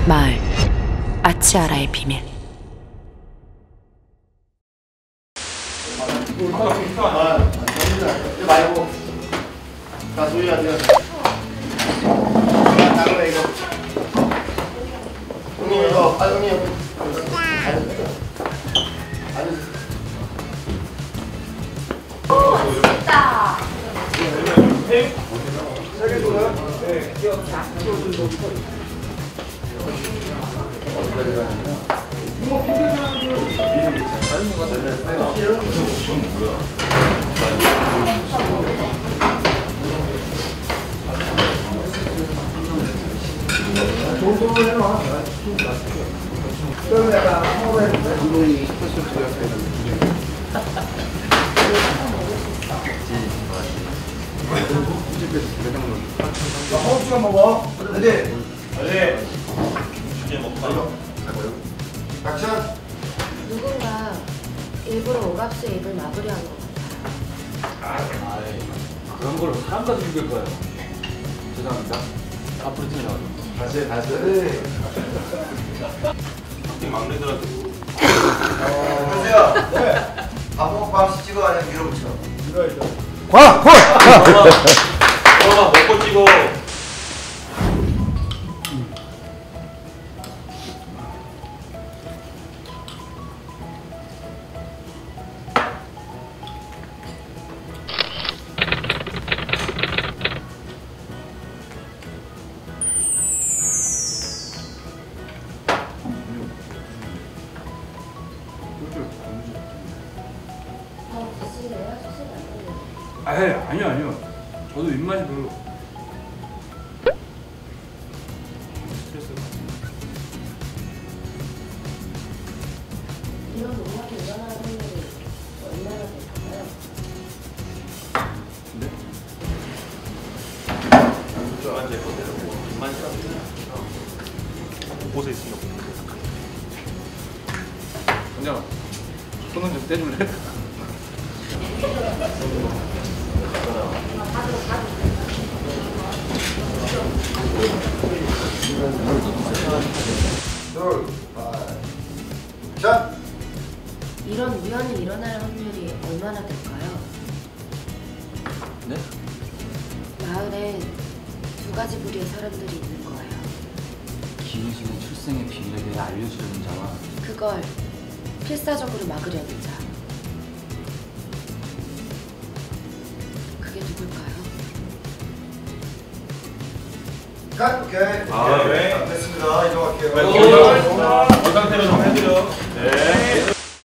마을 아치아라의 비밀. 말고 자 소희야 돼요. 나그래 이거. 형님 이거 형님 앉으세요. 오, 맛있다. 세개 줘요? 네. 정도로 해놔. 그러면 약간 한번 해볼래? 운동이 스포츠 들어가서 허벅지만 먹어. 네. 네. 이제 먹고 액션. 누군가 일부러 오갑수의 입을 막으려 하는 것 같아요. 그런 걸로 사람까지 죽일 거예요. 죄송합니다. 앞으로 튀어나와요. 다시. 네. 막내들한테 현수야. 네. 밥 먹고 밥씩 찍어 아니면 밀어붙여? 밀어야죠. 먹고 찍어. 드실래요? 드시면 안 돼요. 아니요. 저도 입맛이 별로. 이런 음악이 일어나는 확률이 얼마나 될까요? 네? 저한테 입만 곳에 있으면 그냥 손은 좀 떼줄래? 자. 이런 우연이 일어날 확률이 얼마나 될까요? 네? 마을엔 두 가지 부류의 사람들이 있는 거예요. 김희수의 출생의 비밀에 대해 알려주려는 자와 그걸 필사적으로 막으려는 자. 그게 누굴까요? 컷. 오케이. 네. 됐습니다. 이동할게요. 이 상태로 좀 해드려. 네.